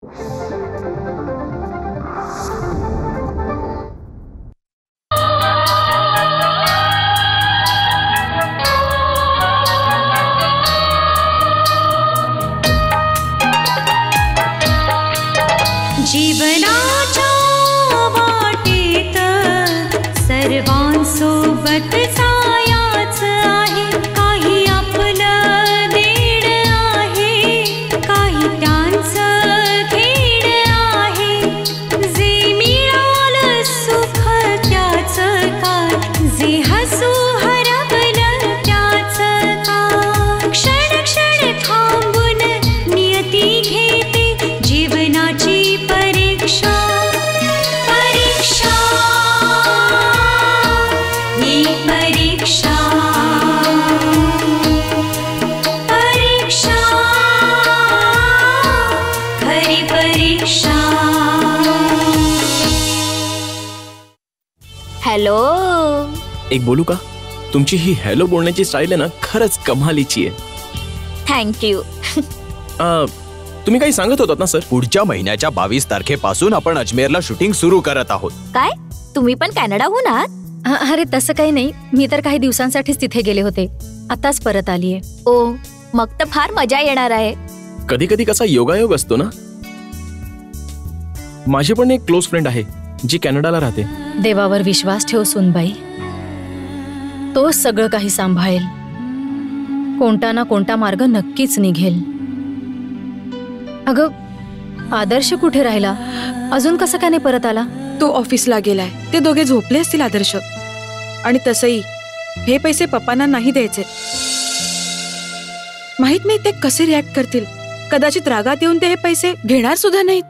जीवनाच्या वाटेत सर्वांसोबत जायचं आहे, काही आपलं देण आहे, काही त्यांचं घेण आहे, जे मिळालं सुख त्याचं काय, जे हसू हरवलं त्याचं काय, क्षण क्षण थांबून नियती घेते जीवनाची परीक्षा, परीक्षा ही परीक्षा, परीक्षा खरी परीक्षा. हॅलो. एक बोलू का? तुमची ही हॅलो बोलण्याची स्टाईल आहे ना, खरंच कमालीची आहे. थँक्यू. तुम्ही काही सांगत होतात ना सर? पुढच्या महिन्याच्या 22 तारखेपासून आपण अजमेरला शूटिंग सुरू करत आहोत. काय? तुम्ही पण कॅनडाहून आहात? अरे तसं काही नाही, मी तर काही दिवसांसाठीच तिथे गेले होते, आताच परत आलीये. ओ, मग तर फार मजा येणार आहे. कधी कधी कसा योगायोग असतो ना. माझी पण एक क्लोज फ्रेंड आहे जी कॅनडाला राहते. देवावर विश्वास ठेव सुनबाई, तो सगळं काही सांभाळेल. कोणता ना कोणता मार्ग नक्कीच निघेल. अगं आदर्श कुठे राहिला? अजून कसं काय नाही परत आला? तो ऑफिसला गेलाय. ते दोघे झोपले असतील आदर्श. आणि तसंही हे पैसे पप्पांना नाही द्यायचे. माहित नाही ते कसे रिॲक्ट करतील. कदाचित रागात येऊन ते हे पैसे घेणार सुद्धा नाहीत.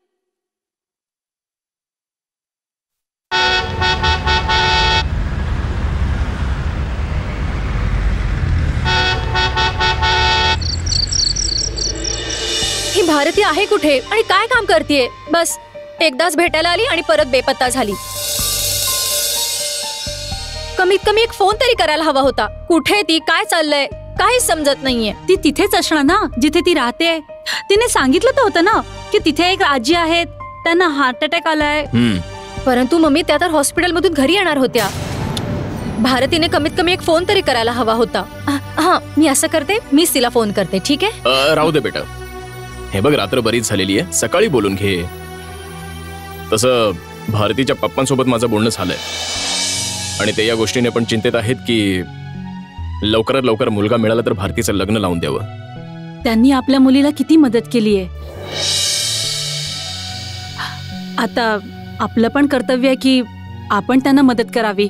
ही भारती आहे कुठे आणि काय काम करतेय? बस एकदाच भेटायला आली आणि परत बेपत्ता झाली. कमीत कमी एक फोन तरी करायला हवा होता. कुठे ती, काय चाललंय, काहीच समजत नाहीये. ती तिथेच असणार ना जिथे ती राहते. तिने सांगितलं तर होतं ना की तिथे एक आजी आहेत, त्यांना हार्ट अटॅक आलाय. परंतु मम्मी त्या तर हॉस्पिटलमधून घरी येणार होत्या. भारतीने कमीत कमी एक फोन तरी करायला हवा होता. हा, मी असं करते, मीच तिला फोन करते. ठीक आहे? राहू दे बेटा. हे बघ, रात्र बरीच झालेली आहे, सकाळी बोलून घे. तसं भारतीच्या पप्पांसोबत माझं बोलणं झालंय आणि ते या गोष्टीने पण चिंतित आहेत की लवकरात लवकर मुलगा मिळाला तर भारतीचं लग्न लावून द्यावं. त्यांनी आपल्या मुलीला किती मदत केली आहे. आता आपलं पण कर्तव्य आहे की आपण त्यांना मदत करावी.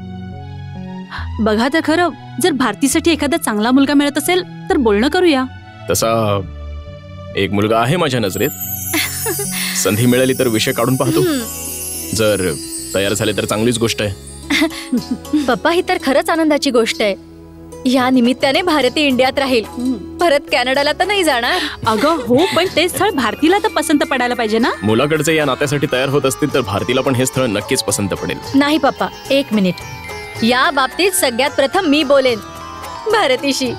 बघा तर खरं, जर भारतीसाठी एखादा चांगला मुलगा मिळत असेल तर बोलणं करूया. तसा एक मुलगा आहे माझ्या नजरेत. संधी मिळाली तर विषय काढून पाहतो. जर तयार झाले तर चांगलीच गोष्ट आहे. पप्पा, ही तर खरंच आनंदाची गोष्ट आहे. या निमित्ताने भारती इंडियात राहील, परत कॅनडाला तर नाही जाणार. अगं हो, पण ते स्थळ भारतीला तर पसंत पडायला पाहिजे ना. मुलाकडचे या नात्यासाठी तयार होत असतील तर भारतीला पण हे स्थळ नक्कीच पसंत पडेल. नाही पप्पा, एक मिनिट. या बाबतीत सगळ्यात प्रथम मी बोलेन भारतीशी.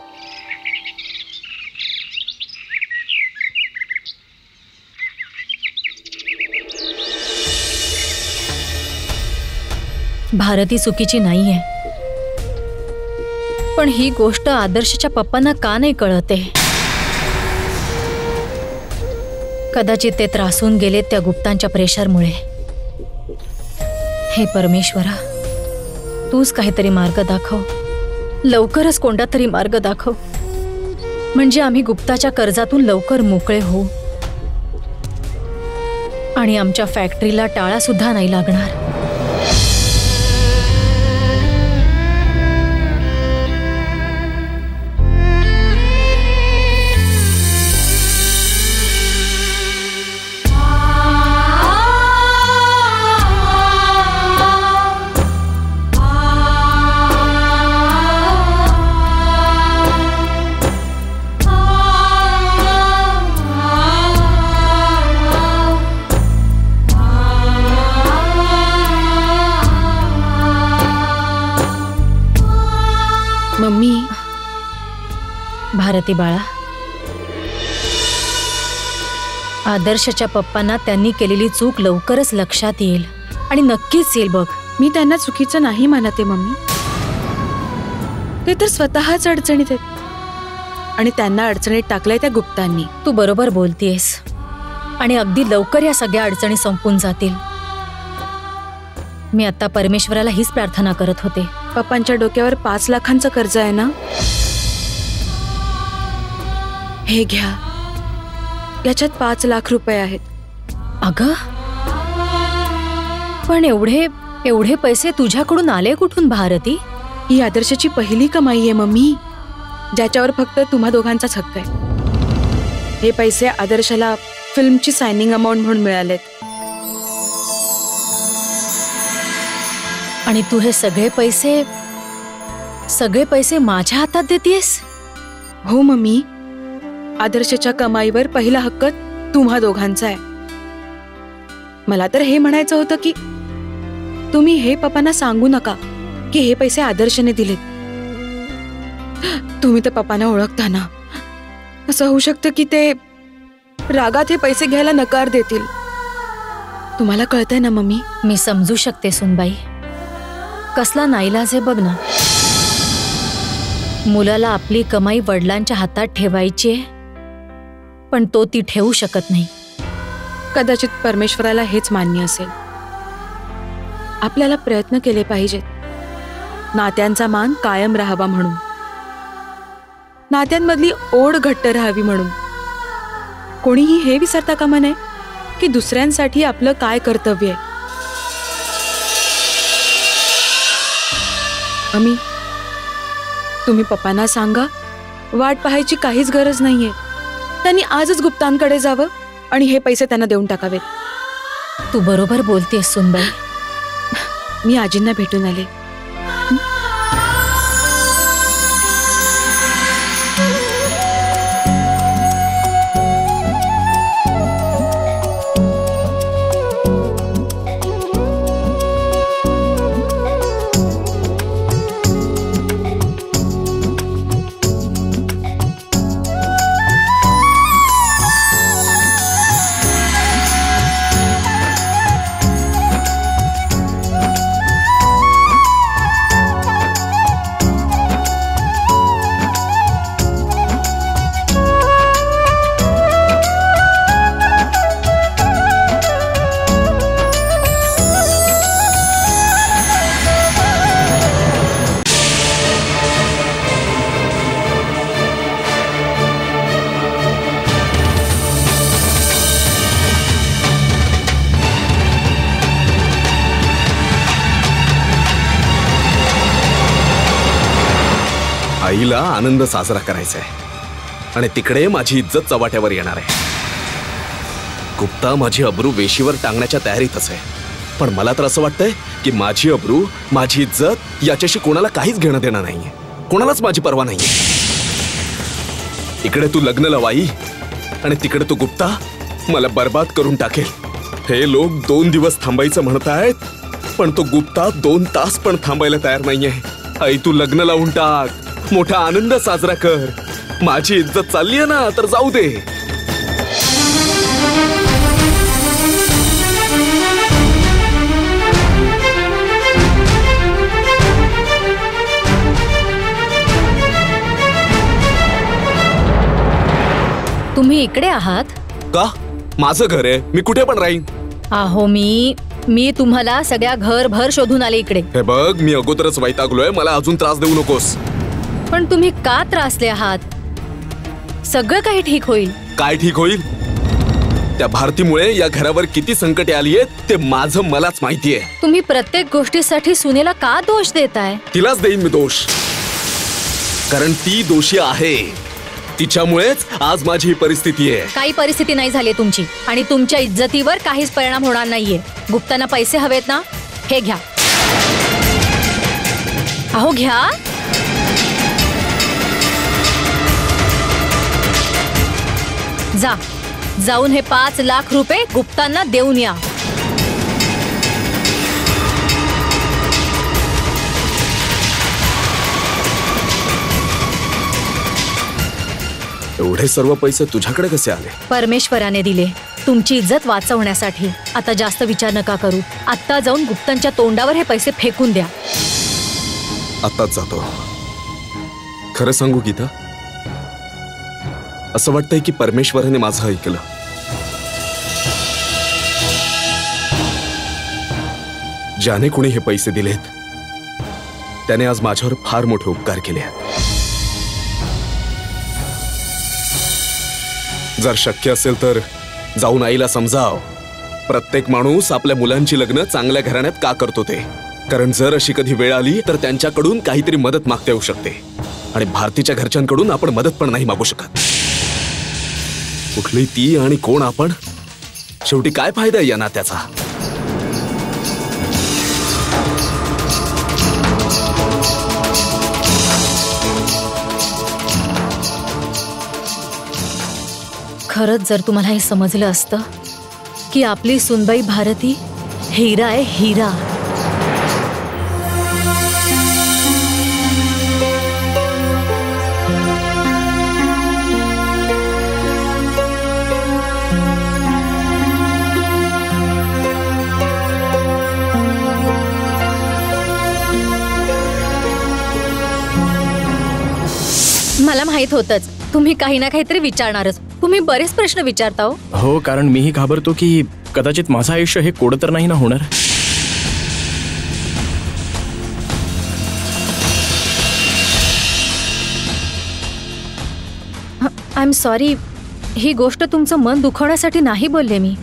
भारती चुकीची नाहीये, पण ही गोष्ट आदर्शच्या पप्पांना का नाही कळते? कदाचित ते त्रासून गेले त्या गुप्तांच्या प्रेशरमुळे. हे परमेश्वरा, तूच काहीतरी मार्ग दाखव. लवकरच कोणता तरी मार्ग दाखव, म्हणजे आम्ही गुप्ताच्या कर्जातून लवकर मोकळे होऊ आणि आमच्या फॅक्टरीला टाळा सुद्धा नाही लागणार. मम्मी. भारती बाळा, आदर्शच्या पप्पांना त्यांनी केलेली चूक लवकरच लक्षात येईल आणि नक्कीच येईल बघ. मी त्यांना चुकीचं नाही मानते मम्मी. ते तर स्वतःच अडचणीत आहेत आणि त्यांना अडचणीत टाकलंय त्या गुप्तांनी. तू बरोबर बोलतेस आणि अगदी लवकर या सगळ्या अडचणी संपून जातील. मी आता परमेश्वराला हीच प्रार्थना करत होते. पप्पांच्या डोक्यावर 5 लाखांचं कर्ज आहे ना, हे घ्या. याच्यात 5 लाख रुपये आहेत. अगं, पण एवढे पैसे तुझ्याकडून आले कुठून भारती? ही आदर्शची पहिली कमाई आहे मम्मी, ज्याच्यावर फक्त तुम्हा दोघांचाच हक्क आहे. हे पैसे आदर्शला फिल्मची सायनिंग अमाऊंट म्हणून मिळालेत. आणि तू हे सगळे पैसे माझ्या हातात देतेस? हो मम्मी, आदर्शच्या कमाईवर पहिला हक्क तुम्हा दोघांचा आहे. मला तर हे म्हणायचं होतं की तुम्ही हे पप्पांना सांगू नका की हे पैसे आदर्शने दिलेत. तुम्ही तर पप्पांना ओळखता ना, असं होऊ शकतं की ते रागात हे पैसे घ्यायला नकार देतील. तुम्हाला कळतंय ना मम्मी? मी समजू शकते सुनबाई. कसला नाईलाज आहे बघ ना. मुलाला आपली कमाई वडिलांच्या हातात ठेवायची आहे, पण तो ती ठेवू शकत नाही. कदाचित परमेश्वराला हेच मान्य असेल. आपल्याला प्रयत्न केले पाहिजेत नात्यांचा मान कायम राहावा म्हणून, नात्यांमधली ओढ घट्ट राहावी म्हणून. कोणीही हे विसरता कामा नये की दुसऱ्यांसाठी आपलं काय कर्तव्य आहे. अमी, तुम्ही पप्पांना सांगा, वाट पाहायची काहीच गरज नाहीये. त्यांनी आजच गुप्तांकडे जावं आणि हे पैसे त्यांना देऊन टाकावेत. तू बरोबर बोलतेस सुनबाई. मी आजींना भेटून आले. आईला आनंद साजरा करायचा आहे आणि तिकडे माझी इज्जत चव्हाट्यावर येणार आहे. गुप्ता माझी अब्रू वेशीवर टांगण्याच्या तयारीतच आहे, पण मला तर असं वाटतंय की माझी अब्रू, माझी इज्जत याच्याशी कोणाला काहीच घेणं देणं नाहीये. कोणालाच माझी पर्वा नाहीये. इकडे तू लग्न लवाई आणि तिकडे तू गुप्ता मला बर्बाद करून टाकेल. हे लोक 2 दिवस थांबायचं म्हणतायत, पण तो गुप्ता 2 तास पण थांबायला तयार नाहीये. आई, तू लग्न लावून टाक, मोठा आनंद साजरा कर. माझी इज्जत चालली आहे ना, तर जाऊ दे. तुम्ही इकडे आहात का? माझं घर आहे, मी कुठे पण राहीन. आहो, मी तुम्हाला सगळ्या घरभर शोधून आले इकडे. हे बघ, मी अगोदरच वैतागलोय, मला अजून त्रास देऊ नकोस. पण तुम्ही का त्रासले आहात? सगळं काही ठीक होईल. काय ठीक होईल? त्या भारतीमुळे या घरावर किती संकटे आली आहेत ते माझं मलाच माहितीये. तुम्ही प्रत्येक गोष्टीसाठी सुनेला का दोष देताय? तिलाच देईन मी दोष, कारण ती दोषी आहे. तिच्यामुळेच आज माझी ही परिस्थिती आहे. काही परिस्थिती नाही झाली तुमची आणि तुमच्या इज्जतीवर काहीच परिणाम होणार नाहीये. गुप्तांना पैसे हवेत ना, हे घ्या. अहो घ्या. जाऊन हे 5 लाख रुपये गुप्तांना देऊन या. एवढे सर्व पैसे तुझ्याकडे कसे आले? परमेश्वराने दिले. तुमची इज्जत वाचवण्यासाठी आता जास्त विचार नका करू. आत्ता जाऊन गुप्तांच्या तोंडावर हे पैसे फेकून द्या. आत्ताच जातो. खरं सांगू गीता, असं वाटतंय की परमेश्वराने माझं ऐकलं. ज्याने कोणी हे पैसे दिलेत त्याने आज माझ्यावर फार मोठे उपकार केले आहेत. जर शक्य असेल तर जाऊन आईला समजाव, प्रत्येक माणूस आपल्या मुलांची लग्न चांगल्या घराण्यात का करतो ते. कारण जर अशी कधी वेळ आली तर त्यांच्याकडून काहीतरी मदत मागता येऊ शकते आणि भारतीच्या घरच्यांकडून आपण मदत पण नाही मागू शकत. कुठली ती आणि कोण आपण, शेवटी काय फायदा या नात्याचा. खरंच जर तुम्हाला हे समजलं असतं की आपली सुनबाई भारती हिरा आहे, हिरा. मला माहित होतंच तुम्ही काही ना काहीतरी विचारणारच. तुम्ही बरेच प्रश्न विचारता हो. हो, कारण मीही घाबरतो की कदाचित माझं आयुष्य हे कोडं तर नाही ना होणार. आय एम सॉरी, ही गोष्ट तुमचं मन दुखवण्यासाठी नाही बोलले मी.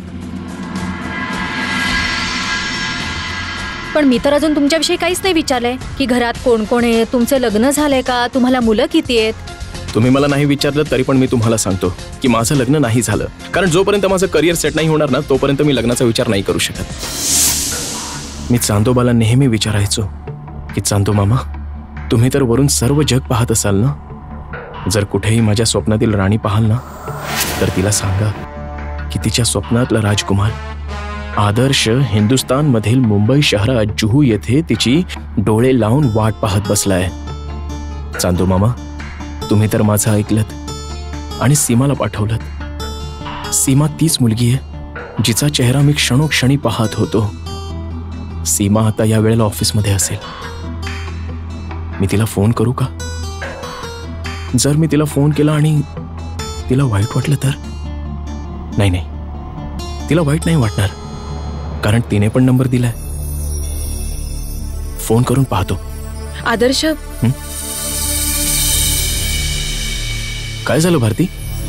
पण मी तर अजून तुमच्याविषयी काहीच नाही विचारलंय की घरात कोण कोण आहे, तुमचं लग्न झालंय का, तुम्हाला मुलं किती आहेत. तुम्ही मला नाही विचारलं तरी पण मी तुम्हाला सांगतो की माझं लग्न नाही झालं. कारण जोपर्यंत माझं करिअर सेट नाही होणार ना तोपर्यंत मी लग्नाचा विचार नाही करू शकत. मी चांदोबाला नेहमी विचारायचो की चांदो मामा, तुम्ही तर वरून सर्व जग पाहत असाल ना, जर कुठेही माझ्या स्वप्नातील राणी पाहाल ना तर तिला सांगा की तिच्या स्वप्नातला राजकुमार आदर्श हिंदुस्थानमधील मुंबई शहरात जुहू येथे तिची डोळे लावून वाट पाहत बसलाय. चांदो मामा, तुम्ही तर माझं ऐकलत आणि सीमाला पाठवलत. सीमा तीच मुलगी आहे जिचा चेहरा मी क्षणोक्षणी पाहत होतो. सीमा आता या वेळेला ऑफिसमध्ये असेल. मी तिला फोन करू का? जर मी तिला फोन केला आणि तिला वाईट वाटलं तर? नाही नाही, तिला वाईट नाही वाटणार कारण तिने पण नंबर दिलाय. फोन करून पाहतो. आदर्श, काय झालं भारती?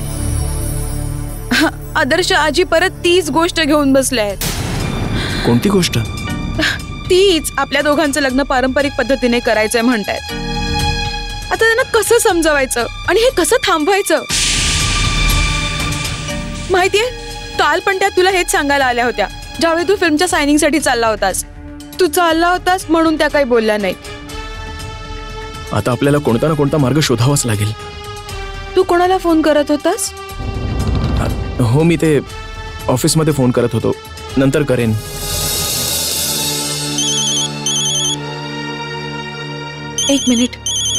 आदर्श, आजी परत तीच गोष्ट घेऊन बसले आहेत. कोणती गोष्ट? तीच, आपल्या दोघांचं लग्न पारंपरिक पद्धतीने करायचंय म्हणतायत. आता त्यांना कसं समजवायचं आणि हे कसं थांबवायचं? माहितीये, काल पण त्या तुला हेच सांगायला आल्या होत्या ज्यावेळी तू फिल्मच्या सायनिंग साठी चालला होतास. तू चालला होतास म्हणून त्या काही बोलल्या नाही. आता आपल्याला कोणता ना कोणता मार्ग शोधावाच लागेल. तू कोणाला फोन करत होतास? हो, मी ते ऑफिसमध्ये फोन करत होतो. नंतर करेन. एक मिनिट.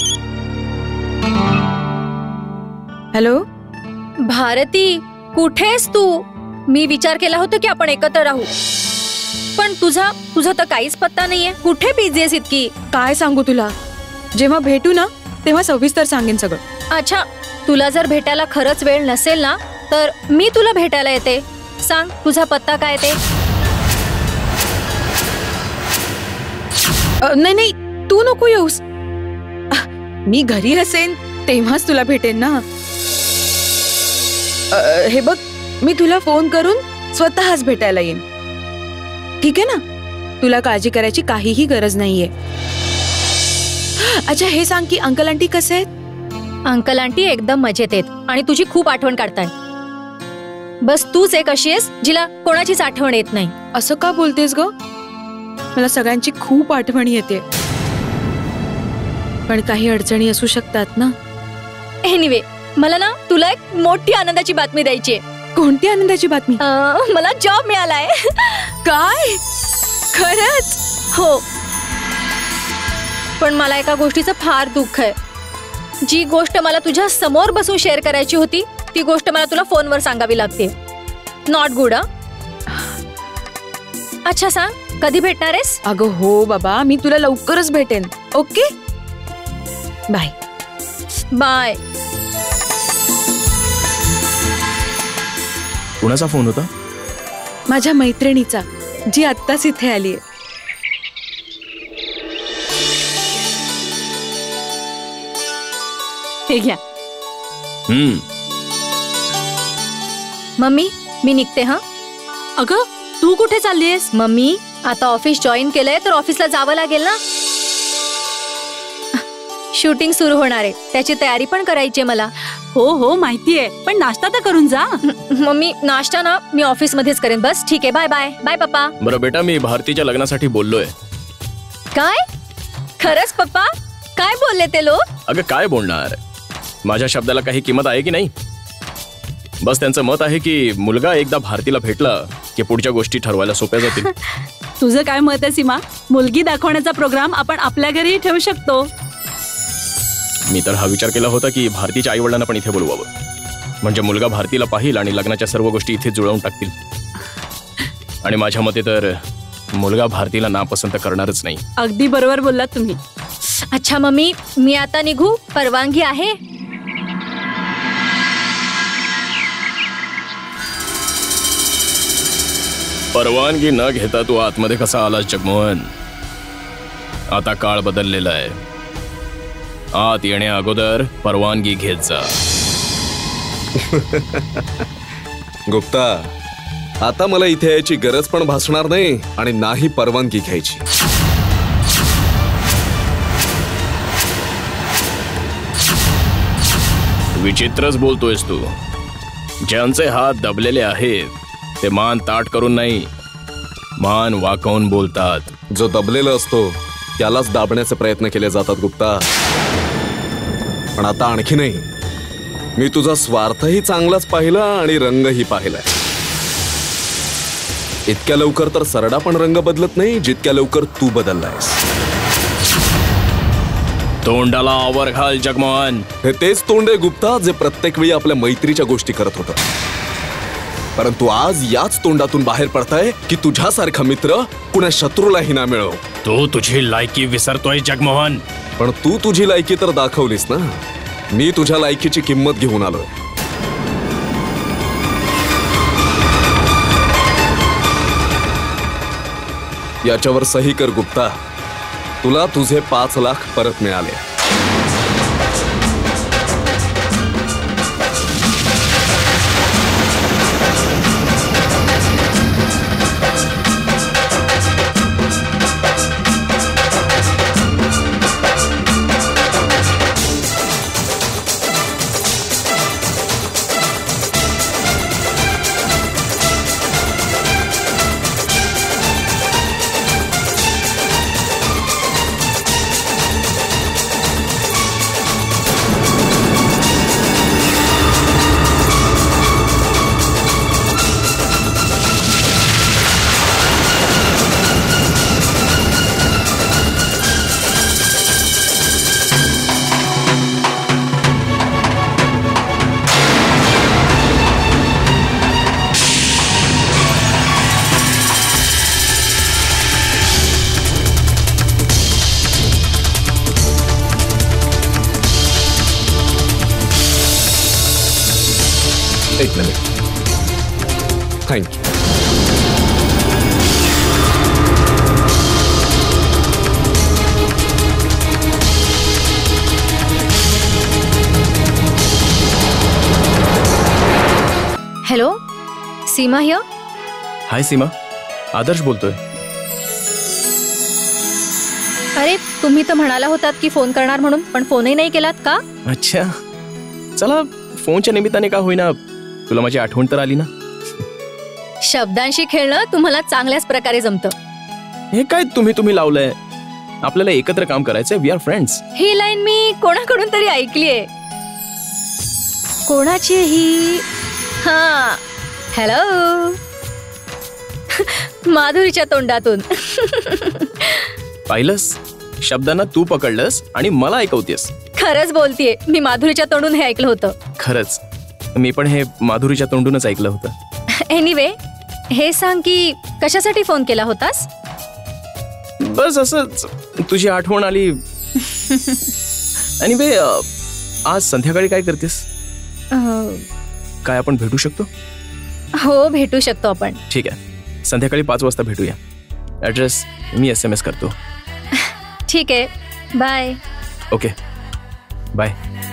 हॅलो भारती, कुठेस तू? मी विचार केला होता की आपण एकत्र राहू, पण तुझा तर काहीच पत्ता नाहीये. कुठे बिझी आहेस इतकी? काय सांगू तुला, जेव्हा भेटू ना तेव्हा सविस्तर सांगेन सगळं. अच्छा, तुला जर भेटायला खरंच वेळ नसेल ना तर मी तुला भेटायला येते. सांग तुझा पत्ता काय ते. नाही नाही, तू नको येऊस. मी घरी असेन तेव्हाच तुला भेटेन ना. हे बघ, मी तुला फोन करून स्वतःच भेटायला येईन. ठीक आहे ना? तुला काळजी करायची काहीही गरज नाहीये. अच्छा, हे सांग की अंकल आंटी कसे आहेत? अंकल आंटी एकदम मजेत आहेत आणि तुझी खूप आठवण काढताय. बस तूच एक अशी आहेस जिला कोणाचीच आठवण येत नाही. असं का बोलतेस ग? मला सगळ्यांची खूप आठवण येते, पण काही अडचणी असू शकतात ना. एनिवे, मला ना तुला एक मोठी आनंदाची बातमी द्यायची आहे. कोणती आनंदाची बातमी? मला जॉब मिळालाय. काय? खरंच? हो, पण मला एका गोष्टीचं फार दुःख आहे. जी गोष्ट मला तुझ्या समोर बसून शेअर करायची होती ती गोष्ट मला तुला फोनवर सांगावी लागते. Not good. अच्छा सांग, कधी भेटणार आहेस? अगं हो बाबा, मी तुला लवकरच भेटेन. Okay, bye. बाय. कुणाचा फोन होता? माझ्या मैत्रिणीचा, जी आत्ताच इथे आलीये. हे घ्या. मम्मी, मी निघते हा. अगं तू कुठे चाललीयस? मम्मी, आता ऑफिस जॉईन केलंय तर ऑफिसला जावं लागेल ना. शूटिंग सुरू होणार आहे, त्याची तयारी पण करायची आहे मला. हो हो माहितीये, पण नाश्ता तर करून जा. मम्मी, नाश्ता ना मी ऑफिस मध्येच करेन. बस ठीक आहे, बाय बाय. बाय पप्पा. बरं बेटा, मी भारतीच्या लग्नासाठी बोललोय. काय? खरंच पप्पा? काय बोलले ते लोक? अगं काय बोलणार, माझ्या शब्दाला काही किंमत आहे की नाही? बस त्यांचं मत आहे की मुलगा एकदा भारतीला भेटला की पुढच्या गोष्टी ठरवायला सोप्या जातील. तुझं काय मत आहे सीमा? मुलगी दाखवण्याचा प्रोग्राम आपण आपल्या घरी ठेवू शकतो. मी तर हा विचार केला होता की भारतीच्या आई वडिलांना पण इथे बोलवावं, म्हणजे मुलगा भारतीला पाहिल आणि लग्नाच्या सर्व गोष्टी इथे जुळवून टाकतील. आणि माझ्या मते तर मुलगा भारतीला नापसंत करणारच नाही. अगदी बरोबर बोललात तुम्ही. अच्छा मम्मी, मी आता निघू? परवानगी आहे? परवानगी न घेता तू आतमध्ये कसा आलास जगमोहन? आता काळ बदललेला आहे. आत येण्या अगोदर परवानगी घेत जा. गुप्ता, आता मला इथे यायची गरज पण भासणार नाही आणि नाही परवानगी घ्यायची. विचित्रच बोलतोयस तू. ज्यांचे हात दबलेले आहेत ते मान ताट करून नाही, मान वाकवून बोलतात. जो दबलेला असतो त्यालाच दाबण्याचे प्रयत्न केले जातात गुप्ता. पण आता आणखी नाही. मी तुझा स्वार्थही चांगलाच पाहिला आणि रंगही पाहिलाय. इतक्या लवकर तर सरडा पण रंग बदलत नाही जितक्या लवकर तू बदललायस. तोंडाला आवर घाल जगमोहन. हे तेच तोंड आहे गुप्ता जे प्रत्येक वेळी आपल्या मैत्रीच्या गोष्टी करत होतं. परंतु आज याच तोंडातून बाहेर पडताय की तुझ्यासारखा मित्र कुणा शत्रूलाही ना मिळो. तू तुझी लायकी विसरतोय जगमोहन. पण तू तुझी लायकी तर दाखवलीस ना. मी तुझ्या लायकीची किंमत घेऊन आलोय. याच्यावर सही कर गुप्ता. तुला तुझे 5 लाख परत मिळाले. एक minute. Thank you. Hello, Seema here. Hi Seema, Adarsh बोलतोय. अरे तुम्ही तर म्हणाला होतात की फोन करणार म्हणून, पण फोनही नाही केलात का? अच्छा, चला फोनच्या निमित्ताने का होईना तुला माझी आठवण तर आली ना. शब्दांशी खेळणं तुम्हाला चांगल्याच प्रकारे जमतं. हे काय तुम्ही लावलंय? आपल्याला एकत्र काम करायचंय. We are friends. ही लाईन मी कोणाकडून तरी ऐकलीये. कोणाची ही? हा, हॅलो. माधुरीच्या तोंडातून. पाहिलंस, शब्दांना तू पकडलंस आणि मला ऐकवतेस. खरंच बोलतेय, मी माधुरीच्या तोंडून हे ऐकलं होतं. खरंच, मी पण हे माधुरीच्या तोंडूनच ऐकलं होतं. एनिवे, हे सांग की कशासाठी फोन केला होतास? बस असंच तुझी आठवण आली. आणि बे आज संध्याकाळी काय करतेस? काय आपण भेटू शकतो? हो, भेटू शकतो आपण. ठीक आहे, संध्याकाळी 5 वाजता भेटूया. ॲड्रेस मी SMS करतो. ठीक आहे, बाय. Okay, bye.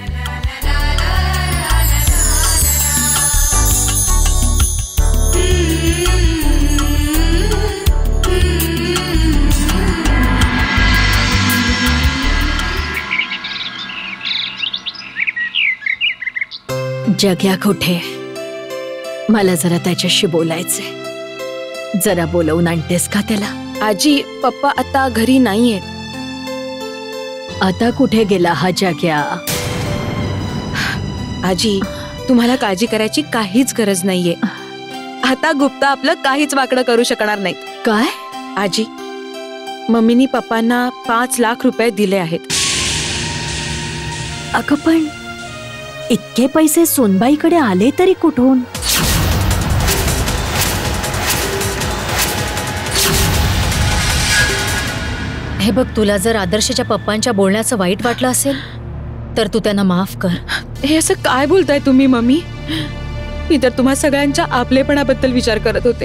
जग्या कुठे? मला जरा त्याच्याशी बोलायचंय. जरा बोलवून आणतेस का त्याला? आजी, पप्पा आता घरी नाहीये. आता कुठे गेला हा जग्या? आजी, तुम्हाला काळजी करायची काहीच गरज नाहीये. आता गुप्ता आपलं काहीच वाकडं करू शकणार नाही. काय? आजी, मम्मीनी पप्पांना 5 लाख रुपये दिले आहेत. अगं पण इतके पैसे सोनबाईकडे आले तरी कुठून? हे बघ, तुला जर आदर्शच्या पप्पांच्या बोलण्याचं वाईट वाटलं असेल तर तू त्यांना माफ कर. हे असं काय बोलताय तुम्ही मम्मी? मी तर तुम्हा सगळ्यांच्या आपलेपणाबद्दल विचार करत होते.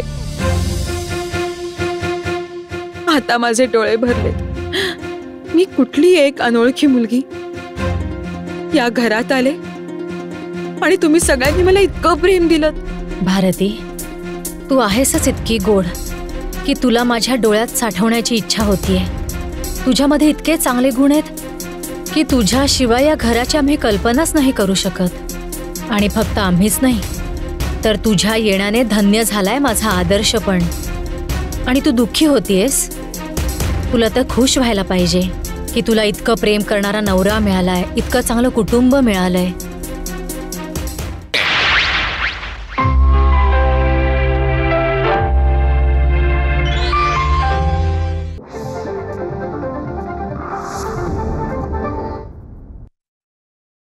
आता माझे डोळे भरलेत. मी कुठली एक अनोळखी मुलगी या घरात आले आणि तुम्ही सगळ्यांनी मला इतकं प्रेम दिलं. भारती, तू आहेसच इतकी गोड की तुला माझ्या डोळ्यात साठवण्याची इच्छा होतीये. तुझ्यामध्ये इतके चांगले गुण आहेत की तुझ्याशिवाय या घराची आम्ही कल्पनाच नाही करू शकत. आणि फक्त आम्हीच नाही तर तुझ्या येण्याने धन्य झालाय माझा आदर्श पण. आणि तू दुःखी होतीयस. तुला तर खुश व्हायला पाहिजे की तुला इतकं प्रेम करणारा नवरा मिळालाय, इतकं चांगलं कुटुंब मिळालंय.